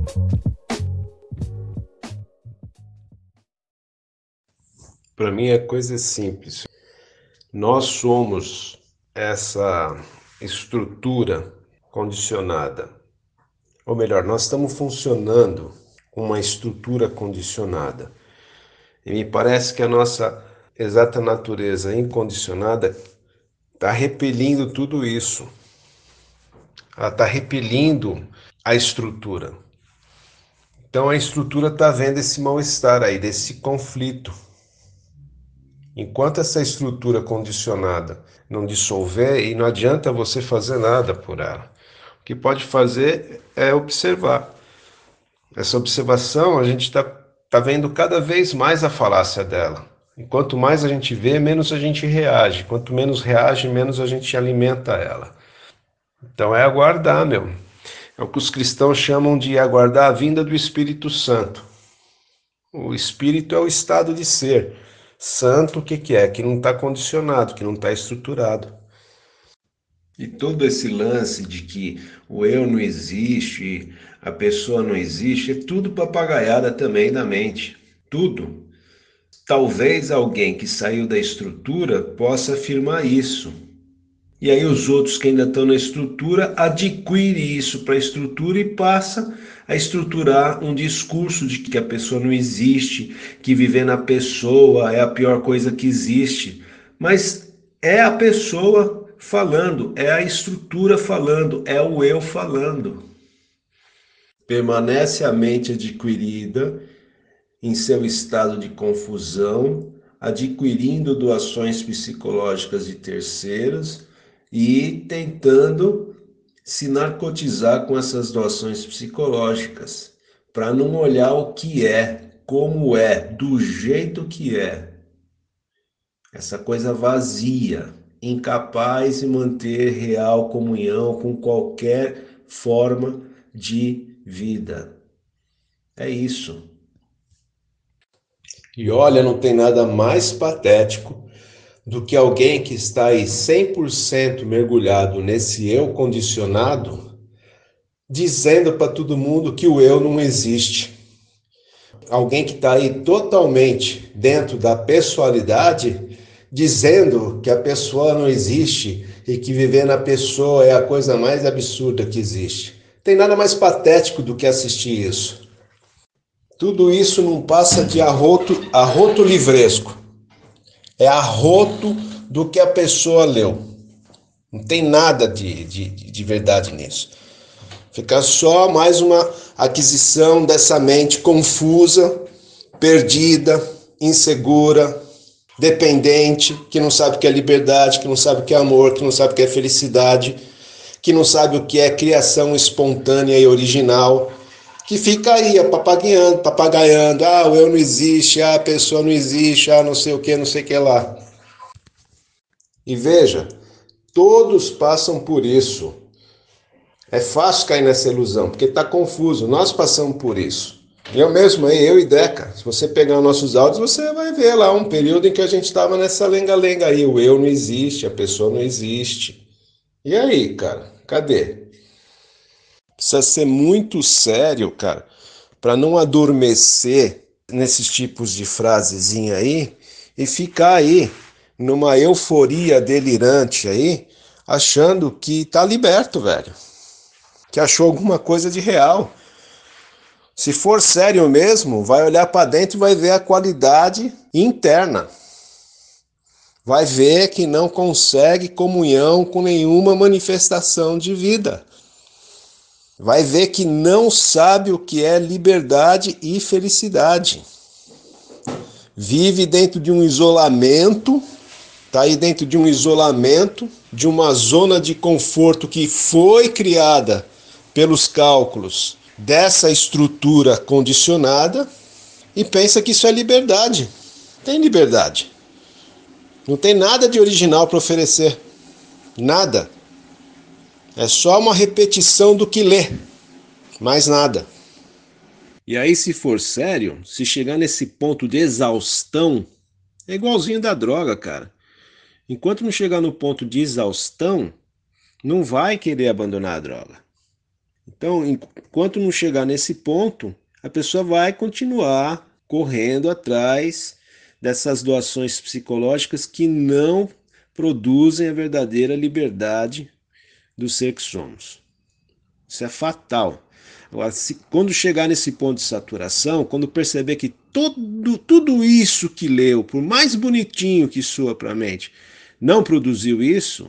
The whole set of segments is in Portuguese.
Para mim a coisa é simples. Nós somos essa estrutura condicionada. Ou melhor, nós estamos funcionando com uma estrutura condicionada. E me parece que a nossa exata natureza incondicionada está repelindo tudo isso. Ela está repelindo a estrutura. Então a estrutura está vendo esse mal-estar aí, desse conflito. Enquanto essa estrutura condicionada não dissolver, e não adianta você fazer nada por ela. O que pode fazer é observar. Essa observação, a gente tá vendo cada vez mais a falácia dela. E quanto mais a gente vê, menos a gente reage. Quanto menos reage, menos a gente alimenta ela. Então é aguardar, meu. É o que os cristãos chamam de aguardar a vinda do Espírito Santo. O Espírito é o estado de ser. Santo, o que que é? Que não está condicionado, que não está estruturado. E todo esse lance de que o eu não existe, a pessoa não existe, é tudo papagaiada também da mente. Tudo. Talvez alguém que saiu da estrutura possa afirmar isso. E aí os outros que ainda estão na estrutura adquirem isso para a estrutura e passa a estruturar um discurso de que a pessoa não existe, que viver na pessoa é a pior coisa que existe. Mas é a pessoa falando, é a estrutura falando, é o eu falando. Permanece a mente adquirida em seu estado de confusão, adquirindo doações psicológicas de terceiros e tentando se narcotizar com essas doações psicológicas, para não olhar o que é, como é, do jeito que é. Essa coisa vazia, incapaz de manter real comunhão com qualquer forma de vida. É isso. E olha, não tem nada mais patético do que alguém que está aí 100% mergulhado nesse eu condicionado, dizendo para todo mundo que o eu não existe. Alguém que está aí totalmente dentro da pessoalidade, dizendo que a pessoa não existe e que viver na pessoa é a coisa mais absurda que existe. Tem nada mais patético do que assistir isso. Tudo isso não passa de arroto livresco. É arroto do que a pessoa leu. Não tem nada de verdade nisso. Fica só mais uma aquisição dessa mente confusa, perdida, insegura, dependente, que não sabe o que é liberdade, que não sabe o que é amor, que não sabe o que é felicidade, que não sabe o que é criação espontânea e original, que fica aí papagaiando, o eu não existe, a pessoa não existe, não sei o que, não sei o que lá. E veja, todos passam por isso. É fácil cair nessa ilusão, porque está confuso. Nós passamos por isso. Eu mesmo, eu e Deca, se você pegar nossos áudios, você vai ver lá um período em que a gente estava nessa lenga-lenga aí. O eu não existe, a pessoa não existe. E aí, cara? Cadê? Precisa ser muito sério, cara, para não adormecer nesses tipos de frasezinha aí e ficar aí numa euforia delirante aí, achando que tá liberto, velho. Que achou alguma coisa de real. Se for sério mesmo, vai olhar para dentro e vai ver a qualidade interna. Vai ver que não consegue comunhão com nenhuma manifestação de vida. Vai ver que não sabe o que é liberdade e felicidade. Vive dentro de um isolamento, tá aí dentro de um isolamento, de uma zona de conforto que foi criada pelos cálculos dessa estrutura condicionada e pensa que isso é liberdade. Tem liberdade. Não tem nada de original para oferecer. Nada. É só uma repetição do que lê. Mais nada. E aí, se for sério, se chegar nesse ponto de exaustão, é igualzinho da droga, cara. Enquanto não chegar no ponto de exaustão, não vai querer abandonar a droga. Então, enquanto não chegar nesse ponto, a pessoa vai continuar correndo atrás dessas doações psicológicas que não produzem a verdadeira liberdade do ser que somos. Isso é fatal. Agora, quando chegar nesse ponto de saturação, quando perceber que tudo isso que leu, por mais bonitinho que soa para a mente, não produziu isso,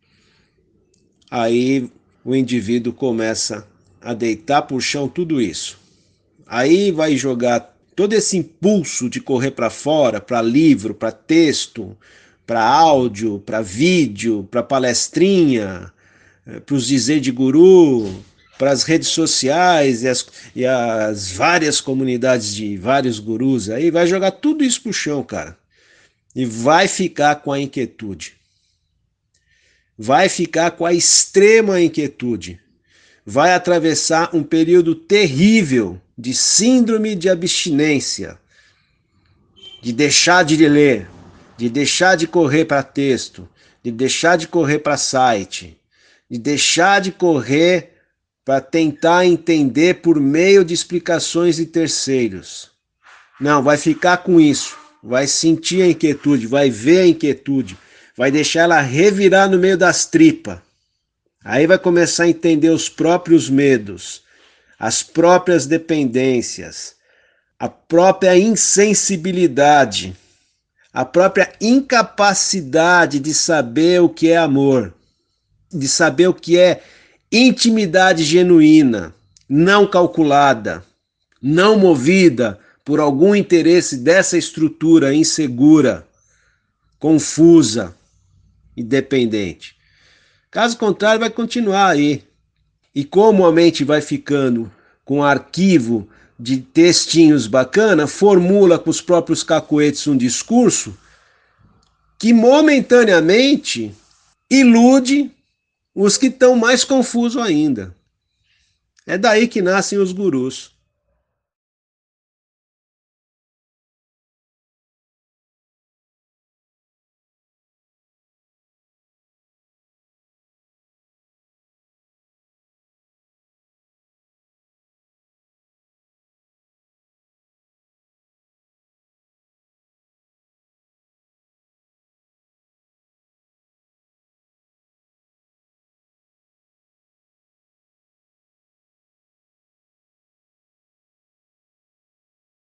aí o indivíduo começa a deitar por chão tudo isso. Aí vai jogar todo esse impulso de correr para fora, para livro, para texto, para áudio, para vídeo, para palestrinha, para os dizer de guru, para as redes sociais e as várias comunidades de vários gurus, aí vai jogar tudo isso pro chão, cara. E vai ficar com a inquietude. Vai ficar com a extrema inquietude. Vai atravessar um período terrível de síndrome de abstinência, de deixar de ler, de deixar de correr para texto, de deixar de correr para site, de deixar de correr para tentar entender por meio de explicações de terceiros. Não, vai ficar com isso, vai sentir a inquietude, vai ver a inquietude, vai deixar ela revirar no meio das tripas. Aí vai começar a entender os próprios medos, as próprias dependências, a própria insensibilidade, a própria incapacidade de saber o que é amor, de saber o que é intimidade genuína, não calculada, não movida por algum interesse dessa estrutura insegura, confusa e dependente. Caso contrário, vai continuar aí. E como a mente vai ficando com arquivo de textinhos bacana, formula com os próprios cacoetes um discurso que momentaneamente ilude os que estão mais confusos ainda. É daí que nascem os gurus.